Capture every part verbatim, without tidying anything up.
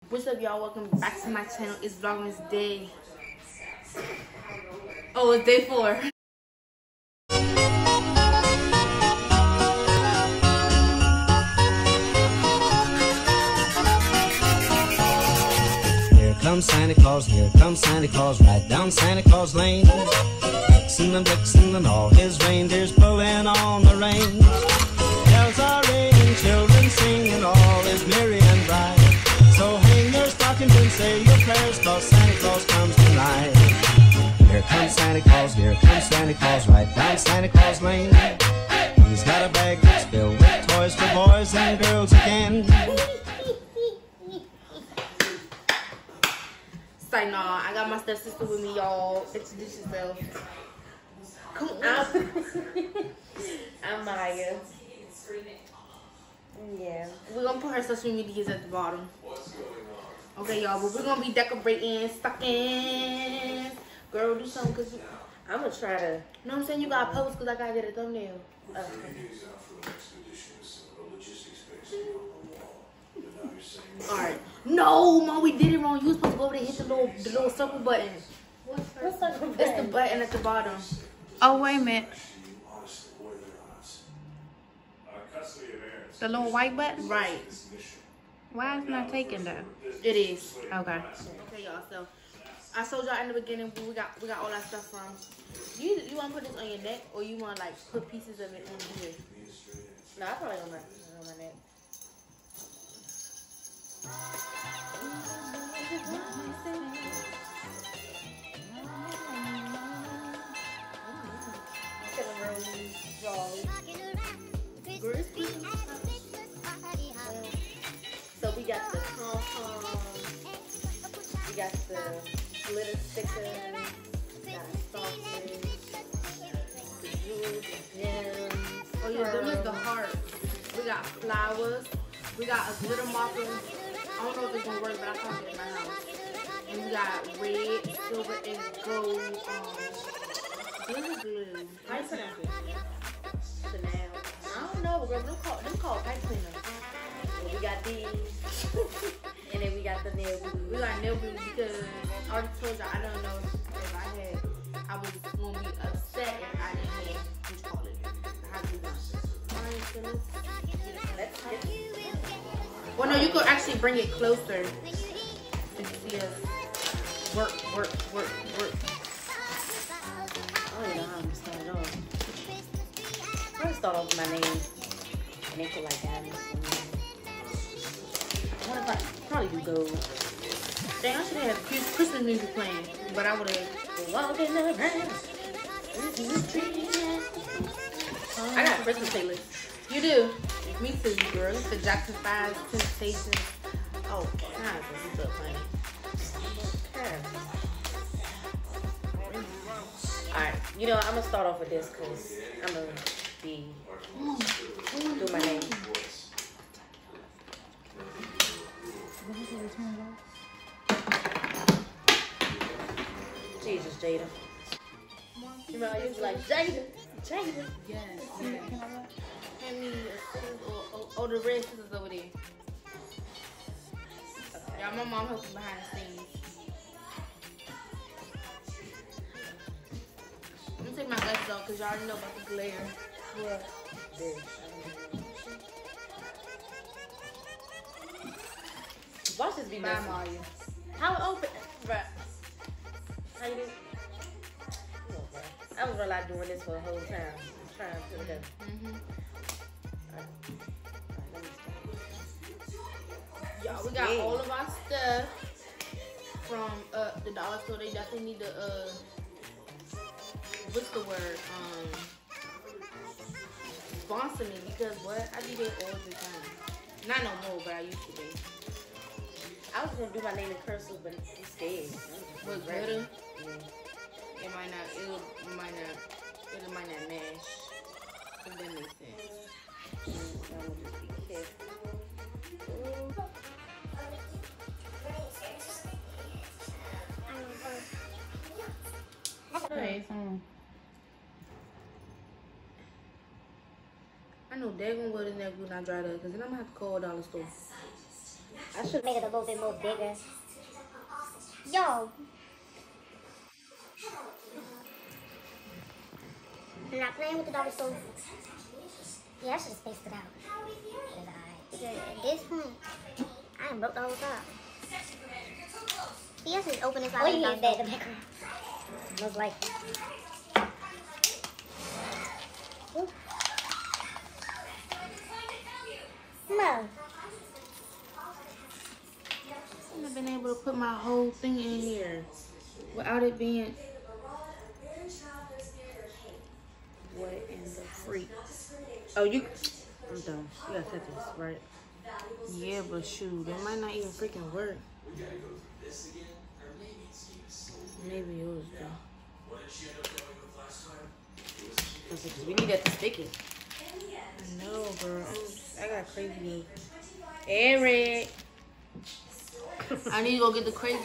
What's up, y'all? Welcome back to my channel. It's Vlogmas Day. Oh, it's day four. Here comes Santa Claus, here comes Santa Claus, right down Santa Claus Lane. Vixen and Blitzen and all his reindeers pulling on the reins. Bells are ringing, children singing, all is merry and bright. So hang your stockings and say your prayers, 'cause Santa Claus comes tonight. Here comes Santa Claus, here comes Santa Claus, right down Santa Claus Lane. He's got a bag that's filled with toys for boys and girls again. Say nah, I got my stepsister with me, y'all. Introduce yourself. Come on. I'm Maya. Yeah. We're gonna put her social medias at the bottom. Okay, y'all, but we're gonna be decorating, stucking. Girl, do something, cause you, I'm gonna try to. you know what I'm saying? You gotta post, cause I gotta get a thumbnail. Uh, Alright. No, Mom, we did it wrong. You was supposed to go over there and hit the little, the little circle button. what's what's that? It's the button at the bottom. Oh, wait a minute. The little white button? Right. Why is it not taking though? It is. Okay. Okay, y'all. So I told y'all in the beginning we got we got all that stuff from. You you want to put this on your neck, or you want to like put pieces of it on here? No, I probably on my on my neck. So we got the pom-pom, we got the glitter stickers, we got sausage, the jewels, the gems. Oh yeah, them is the heart. We got flowers. We got a glitter marker. I don't know if it's gonna work, but I found it in my house. And we got red, silver, and gold um, glitter glue. How you pronounce it? Chanel. I don't know, girl. Them called them called pipe cleaner. And we got these, and then we got the nail glue. We got nail glue because I already told y'all I don't know if I had I was gonna be upset if I didn't have what you call it. How do you know? Alright, so let's Let's get well, no, you could actually bring it closer to see us work, work, work, work. I don't even know how I'm gonna start it off. I'm gonna start off with my name, and then put like diamonds. What if I probably do gold? Dang, I should have Christmas music playing, but I would have. Walking around. I got a Christmas playlist. You do? Me too, girl. It's the Jackson Five Temptations. Oh, God, this is so funny. Okay. Alright, you know, I'm gonna start off with this because I'm gonna be do my name. Jesus, Jada. You know, I used to like Jada, Jada. Yes. Hand me a oh, oh, oh, the red scissors over there. Y'all, my mom helps me behind the scenes. I'm gonna take my glasses off because y'all already know about the glare. Yeah. This. Watch this be Bye, messy. Mario. How open? Bruh. How you do? Oh, bruh. I was really like doing this for the whole time. Trying to put it together. Mm-hmm. Alright. Alright, let me start. Y'all, we got Yeah. all of our stuff from uh, the dollar store. They definitely need to, uh, what's the word? Um, sponsor me because what? I do that all the time. Not no more, but I used to be. I was gonna do my name in cursive, but I'm scared. What, Ready. glitter? Yeah. It might not, it'll, it might not, it might not mash. If that makes sense. So I'm gonna just be careful. Okay, so I know daggone well this never will not dry up because then I'm gonna have to call a dollar store. I should have made it a little bit more bigger. Yo. I'm not playing with the dog so. Yeah, I should have spaced it out. But alright. Because at this point, I done broke the whole top. See, I should open this out. Oh, you need that in the background. Most likely. Ooh. No. I've been able to put my whole thing in here without it being. What in the freak? Oh, you. I'm done. You gotta set this, right? Yeah, but shoot, it might not even freaking work. Maybe it was though. Because we need that to stick it. I know, bro. I'm, I got crazy moves. Eric. I need to go get the crazy.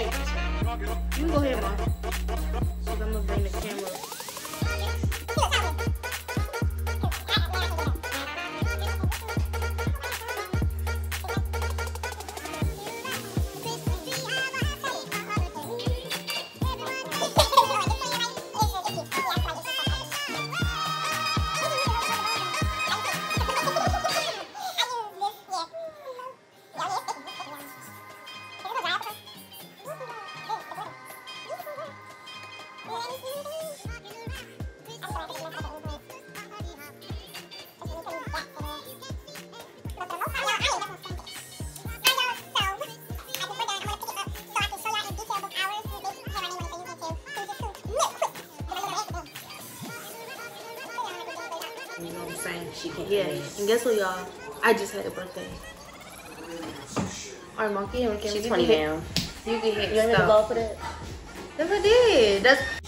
right. You go ahead, Mom. Cause I'm gonna bring the camera. You know what I'm saying? She can't. Yeah, and guess what, y'all? I just had a birthday. All right, Mom, can you, can She's you twenty can hit, now. You can hit You want me to stop. blow for that? Yes, I did. That's